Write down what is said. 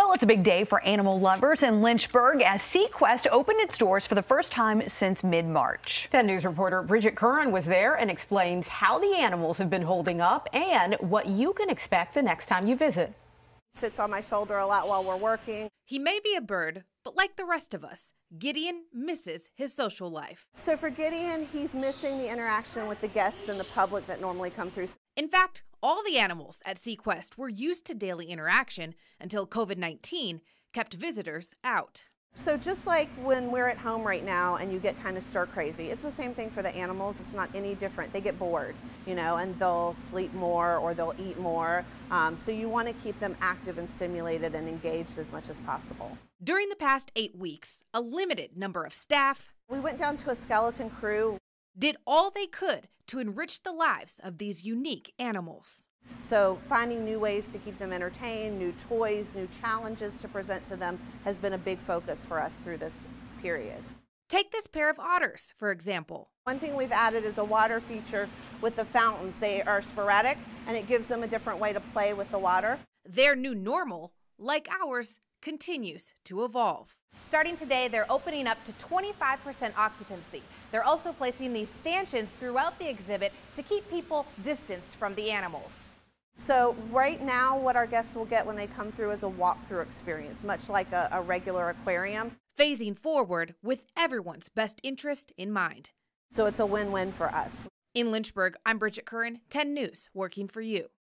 Well, it's a big day for animal lovers in Lynchburg as Sequest opened its doors for the first time since mid-March. 10 News reporter Bridget Curran was there and explains how the animals have been holding up and what you can expect the next time you visit. Sits on my shoulder a lot while we're working. He may be a bird, but like the rest of us, Gideon misses his social life. So for Gideon, he's missing the interaction with the guests and the public that normally come through. In fact, all the animals at Sequest were used to daily interaction until COVID-19 kept visitors out. So just like when we're at home right now and you get kind of stir crazy, it's the same thing for the animals. It's not any different. They get bored, and they'll sleep more or they'll eat more. So you want to keep them active and stimulated and engaged as much as possible. During the past 8 weeks, a limited number of staff We went down to a skeleton crew. did all they could to enrich the lives of these unique animals. So finding new ways to keep them entertained, new toys, new challenges to present to them has been a big focus for us through this period. Take this pair of otters, for example. One thing we've added is a water feature with the fountains. They are sporadic and it gives them a different way to play with the water. Their new normal, like ours, continues to evolve. Starting today, they're opening up to 25% occupancy. They're also placing these stanchions throughout the exhibit to keep people distanced from the animals. So right now what our guests will get when they come through is a walkthrough experience, much like a regular aquarium. Phasing forward with everyone's best interest in mind. So it's a win-win for us. In Lynchburg, I'm Bridget Curran, 10 News, working for you.